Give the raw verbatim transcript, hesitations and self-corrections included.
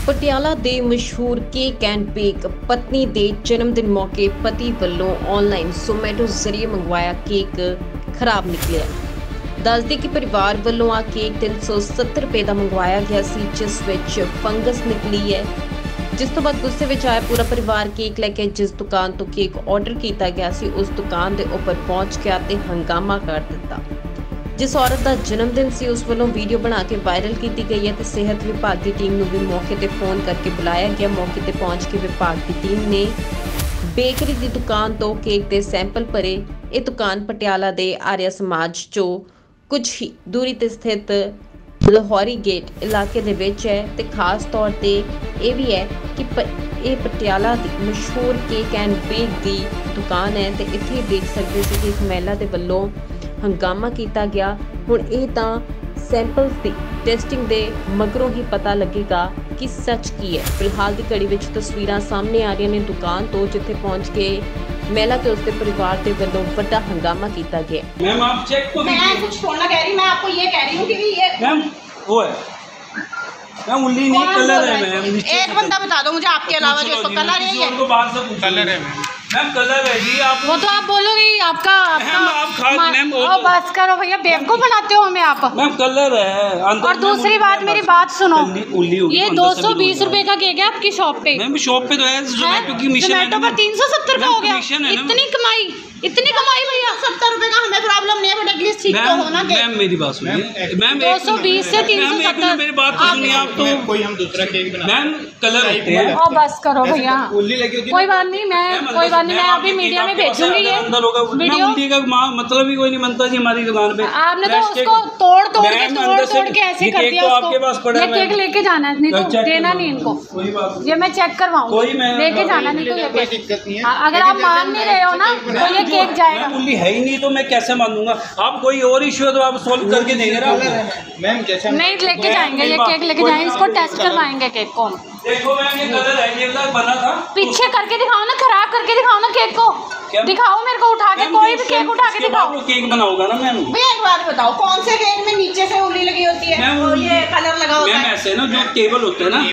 ਪਟਿਆਲਾ ਦੇ ਮਸ਼ਹੂਰ cake and bake ਪਤਨੀ ਦੇ ਜਨਮ ਦਿਨ ਮੌਕੇ ਪਤੀ ਵੱਲੋਂ ਆਨਲਾਈਨ ਜ਼ੋਮੈਟੋ ਜ਼ਰੀਏ ਮੰਗਵਾਇਆ ਕੇਕ ਖਰਾਬ ਨਿਕਲਿਆ। ਦੱਸਦੇ ਕਿ ਪਰਿਵਾਰ ਵੱਲੋਂ ਆ ਕੇਕ ਤਿੰਨ ਸੌ ਸੱਤਰ ਰੁਪਏ ਦਾ ਮੰਗਵਾਇਆ ਗਿਆ ਸੀ, ਜਿਸ ਵਿੱਚ ਫੰਗਸ ਨਿਕਲੀ ਹੈ। ਜਿਸ ਤੋਂ ਬਾਅਦ ਗੁੱਸੇ ਵਿੱਚ ਆਇਆ ਪੂਰਾ ਪਰਿਵਾਰ ਕੇਕ ਲੈ ਕੇ ਜਿਸ ਦੁਕਾਨ ਤੋਂ ਕੇਕ ਆਰਡਰ ਕੀਤਾ ਗਿਆ ਸੀ ਉਸ ਦੁਕਾਨ ਦੇ ਉੱਪਰ ਪਹੁੰਚ ਗਿਆ ਤੇ ਹੰਗਾਮਾ ਕਰ ਦਿੱਤਾ। जिस औरत का जन्मदिन से उस वालों वीडियो बना के वायरल की गई है तो सेहत विभाग की टीम ने भी मौके पर फोन करके बुलाया गया। मौके पर पहुंच के विभाग की टीम ने बेकरी की दुकान तो केक के सैंपल भरे। ये दुकान पटियाला के आर्या समाज चो कुछ ही दूरी पर स्थित लाहौरी गेट इलाके दे विच है ते खास तौर पर यह भी है कि ये पटियाला की मशहूर केक एंड बेक की दुकान है तो इत्थे देख सकते सी कि इस महिला के वल्लों हंगामा किया गया। हुण ये तां सैंपल्स की टेस्टिंग दे मगरों ही पता लगेगा कि सच की है। फिलहाल की घड़ी विच तस्वीरां सामने आ रही ने दुकान तो जिथे पहुंच के महिला ते उसके परिवार के वल्लों बड़ा हंगामा किया गया। मैम आप चेक तो मैं कुछ छोड़ना कह रही, मैं आपको ये कह रही हूँ कि ये मैम वो है मैम उल्ली नहीं कलर है मैम। एक बंदा बता दो मुझे आपके अलावा जिसको कलर है। उनको बाहर से कलर है मैम कलर है जी। आप वो तो आप बोलोगे आपका आपका आप खा मैम ओ बस करो भैया, बेवकूफ बनाते हो हमें आप। मैम कलर है अंदर। और दूसरी बात मेरी बात सुनो, उल्ली ये दो सौ बीस रूपए का केक है आपकी शॉप पे। मैम शॉप पे तो है जोमेटो की मिशन है। जोमेटो पर तीन सौ सत्तर का हो गया। इतनी कमाई इतनी कमाई भैया। सत्तर रुपए का हमें प्रॉब्लम नहीं है बट एटलीस्ट ठीक तो होना। मैम मेरी बात सुनिए मैम। दो सौ बीस से तीन सौ सत्तर मेरी बात तो सुनिए आप। तो कोई हम दूसरा केक बना मैम कलर होते हैं। ओ बस करो भैया, उल्ली लगी होती है। कोई बात नहीं, मैं कोई बात नहीं, मैं अभी मीडिया में भेजूंगी ये अंदर होगा वीडियो। उल्ली का मतलब ही कोई नहीं बनता जी हमारी दुकान पे। आपने तो उसको तोड़ तोड़ के तोड़ तोड़ के ऐसे कर दिया। तो आपके पास पड़ा है, ये केक लेके जाना है, नहीं तो देना नहीं इनको। ये मैं चेक करवाऊंगी, लेके जाना नहीं तो ये कोई दिक्कत नहीं है। हाँ, अगर आप मान नहीं रहे हो ना तो ये केक जाएगा। उल्ली है ही नहीं तो मैं कैसे मानूंगा। आप कोई और इश्यू है तो आप सोल्व करके देंगे ना मैम। जैसे नहीं लेके जाएंगे ये केक लेके जाएंगे, इसको टेस्ट करवाएंगे केक को। देखो मैम ये कलर है, ये वाला बना था। पीछे करके दिखाओ ना, खराब करके दिखाओ ना केक को। दिखाओ मेरे को उठा के, कोई भी केक उठा के दिखाओ। केक बनाओगा ना मैम। भैया एक बात बताओ, कौन से केक में नीचे से उंगली लगी होती है और ये कलर लगा होता है? मैम ऐसे ना जो टेबल होता है ना